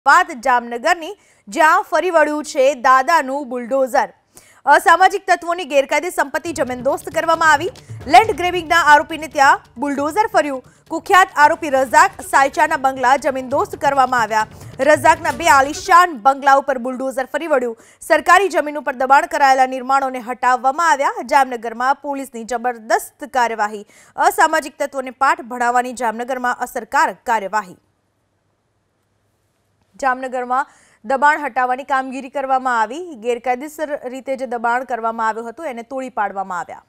વાત જામનગરની જ્યાં ફરી વળ્યું છે દાદાનું બુલડોઝર। અસામાજિક તત્વોની ગેરકાયદે સંપત્તિ જમીનદોસ્ત કરવામાં આવી। લેન્ડ ગ્રેબિંગના આરોપીને ત્યાં બુલડોઝર ફર્યું। કુખ્યાત આરોપી રઝાક સાયચાના બંગલા જમીનદોસ્ત કરવામાં આવ્યા। રઝાકના બે આલિશાન બંગલા ઉપર બુલડોઝર ફરી વળ્યું। સરકારી જમીન ઉપર દબાણ કરાયેલા નિર્માણોને હટાવવામાં આવ્યા। જામનગરમાં પોલીસની જબરદસ્ત કાર્યવાહી। અસામાજિક તત્વોને પાઠ ભણાવવાની જામનગરમાં અસરકારક કાર્યવાહી। જામનગરમાં દબાણ હટાવવાની કામગીરી કરવામાં આવી। ગેરકાયદેસર રીતે જે દબાણ કરવામાં આવ્યું હતું એને તોડી પાડવામાં આવ્યા।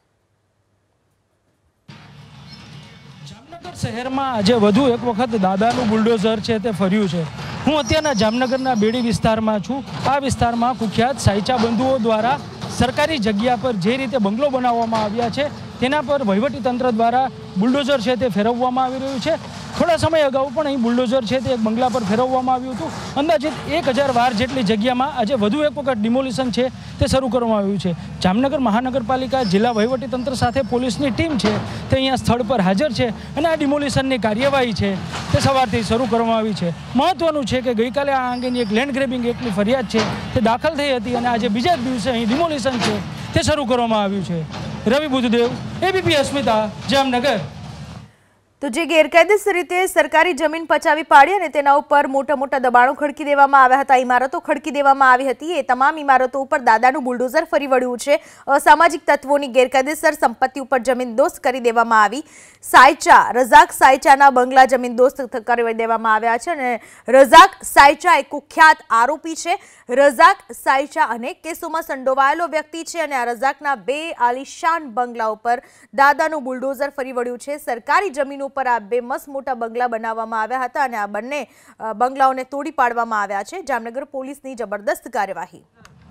જામનગર શહેરમાં આજે વધુ એક વખત દાદાનું બુલડોઝર છે તે ફર્યું છે। હું અત્યારના જામનગરના બેડી વિસ્તારમાં છું। આ વિસ્તારમાં કુખ્યાત સાયચા બંધુઓ દ્વારા સરકારી જગ્યા પર જે રીતે બંગલો બનાવવામાં આવ્યા છે તેના પર વહીવટીતંત્ર દ્વારા બુલડોઝર છે તે ફેરવવામાં આવી રહ્યું છે। થોડા સમય અગાઉ પણ અહીં બુલડોઝર છે તે એક બંગલા પર ફેરવવામાં આવ્યું હતું। અંદાજિત 1000 વાર જેટલી જગ્યામાં આજે વધુ એક વખત ડિમોલિશન છે તે શરૂ કરવામાં આવ્યું છે। જામનગર મહાનગરપાલિકા જિલ્લા વહીવટીતંત્ર સાથે પોલીસની ટીમ છે તે અહીંયા સ્થળ પર હાજર છે અને આ ડિમોલિશનની કાર્યવાહી છે તે સવારથી શરૂ કરવામાં આવી છે। મહત્વનું છે કે ગઈકાલે આ અંગેની એક લેન્ડ ગ્રેબિંગ એક્ટની ફરિયાદ છે તે દાખલ થઈ હતી અને આજે બીજા જ દિવસે અહીં ડિમોલિશન છે તે શરૂ કરવામાં આવ્યું છે। રવિ બુદ્ધદેવ, એબીપી અસ્મિતા, જામનગર। તો જે ગેરકાયદેસર રીતે સરકારી જમીન પચાવી પાડી અને તેના ઉપર મોટા દબાણો ખડકી દેવામાં આવ્યા હતા, ઇમારતો ખડકી દેવામાં આવી હતી, એ તમામ ઇમારતો ઉપર દાદાનું બુલડોઝર ફરી વળ્યું છે। અસામાજિક તત્વોની ગેરકાયદેસર સંપત્તિ ઉપર જમીનદોસ્ત કરી દેવામાં આવી। રઝાક સાયચાના બંગલા જમીનદોસ્ત કરી દેવામાં આવ્યા છે અને રઝાક સાયચા એક કુખ્યાત આરોપી છે। રઝાક સાયચા અનેક કેસોમાં સંડોવાયેલો વ્યક્તિ છે અને આ રઝાકના બે આલિશાન બંગલા ઉપર દાદાનું બુલડોઝર ફરી વળ્યું છે। સરકારી જમીન પર આ બે મસ્ત મોટા બંગલા બનાવવામાં આવ્યા હતા અને આ બંને બંગલાઓને તોડી પાડવામાં આવ્યા છે। જામનગર પોલીસની જબરદસ્ત કાર્યવાહી।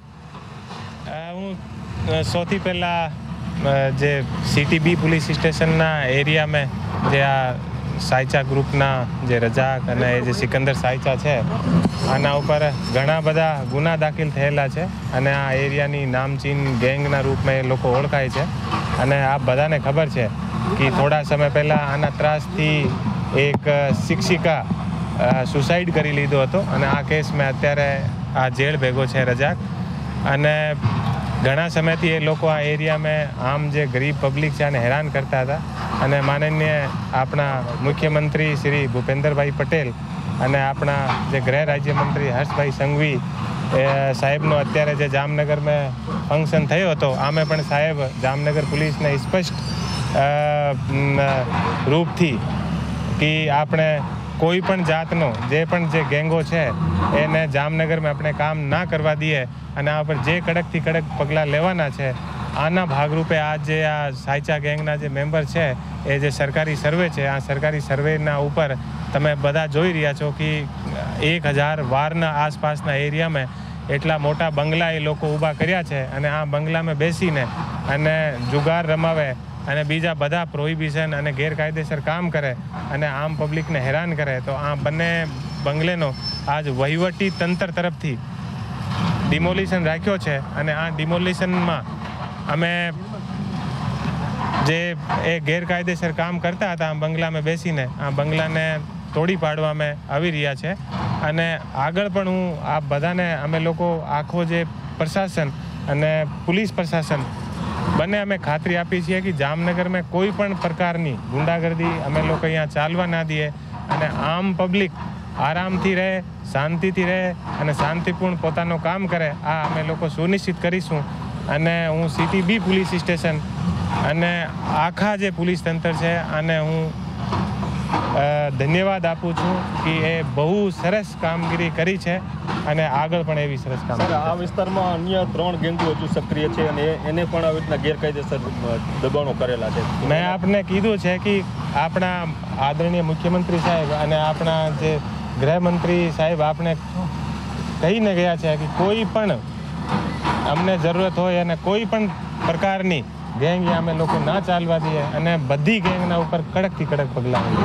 હું સૌથી પહેલા જે સીટીબી પોલીસ સ્ટેશનના એરિયામાં જે આ સાયચા ગ્રુપના જે રઝાક અને જે સિકંદર સાયચા છે આના ઉપર ઘણા બધા ગુના દાખલ થયેલા છે અને આ એરિયાની નામચીન ગેંગના રૂપમાં એ લોકો ઓળખાય છે અને આ બધાને ખબર છે કે થોડા સમય પહેલાં આના ત્રાસથી એક શિક્ષિકા સુસાઇડ કરી લીધો હતો અને આ કેસમાં અત્યારે આ જેલ ભેગો છે રઝાક। અને ઘણા સમયથી એ લોકો આ એરિયામાં આમ જે ગરીબ પબ્લિક છે આને હેરાન કરતા હતા અને માનનીય આપણા મુખ્યમંત્રી શ્રી ભૂપેન્દ્રભાઈ પટેલ અને આપણા જે ગૃહ રાજ્યમંત્રી હર્ષભાઈ સંઘવી સાહેબનો અત્યારે જે જામનગરમાં ફંક્શન થયો હતો આમે પણ સાહેબ જામનગર પોલીસને સ્પષ્ટ રૂપથી કે આપણે કોઈ પણ જાતનો જે પણ જે ગેંગો છે એને જામનગરમાં આપણે કામ ના કરવા દઈએ અને આ પર જે કડકથી કડક પગલાં લેવાના છે। આના ભાગરૂપે આ જે આ સાયચા ગેંગના જે મેમ્બર છે એ જે સરકારી સર્વે છે આ સરકારી સર્વેના ઉપર તમે બધા જોઈ રહ્યા છો કે 1000 વારના આસપાસના એરિયામાં એટલા મોટા બંગલા એ લોકો ઊભા કર્યા છે અને આ બંગલામાં બેસીને અને જુગાર રમાવે અને બીજા બધા પ્રોહિબિશન અને ગેરકાયદેસર કામ કરે અને આમ પબ્લિકને હેરાન કરે। તો આ બંને બંગલેનો આજ વહીવટી તંત્ર તરફથી ડિમોલિશન રાખ્યો છે અને આ ડિમોલિશનમાં અમે જે એ ગેરકાયદેસર કામ કરતા હતા આ બંગલામાં બેસીને આ બંગલાને તોડી પાડવામાં આવી રહ્યા છે અને આગળ પણ હું આ બધાને અમે લોકો આખો જે પ્રશાસન અને પોલીસ પ્રશાસન બંને અમે ખાતરી આપી છીએ કે જામનગરમાં કોઈ પણ પ્રકારની ગુંડાગર્દી અમે લોકો અહીંયા ચાલવા ના દઈએ અને આમ પબ્લિક આરામથી રહે, શાંતિથી રહે અને શાંતિપૂર્ણ પોતાનું કામ કરે આ અમે લોકો સુનિશ્ચિત કરીશું। અને હું સીટીબી પોલીસ સ્ટેશન અને આખા જે પોલીસ તંત્ર છે આને હું ધન્યવાદ આપું છું કે એ બહુ સરસ કામગીરી કરી છે અને આગળ પણ એવી સરસ કામગીરી। આ વિસ્તારમાં અન્ય 3 ગેંગો હજુ સક્રિય છે અને એને પણ આવી રીતના ગેરકાયદેસર દબાણો કરેલા છે। મેં આપને કીધું છે કે આપણા આદરણીય મુખ્યમંત્રી સાહેબ અને આપણા જે ગૃહમંત્રી સાહેબ આપણે કહીને ગયા છે કે કોઈ પણ અમને જરૂરત હોય અને કોઈ પણ પ્રકારની ગેંગ અમે લોકો ના ચાલવા દઈએ અને બધી ગેંગના ઉપર કડકથી કડક પગલાં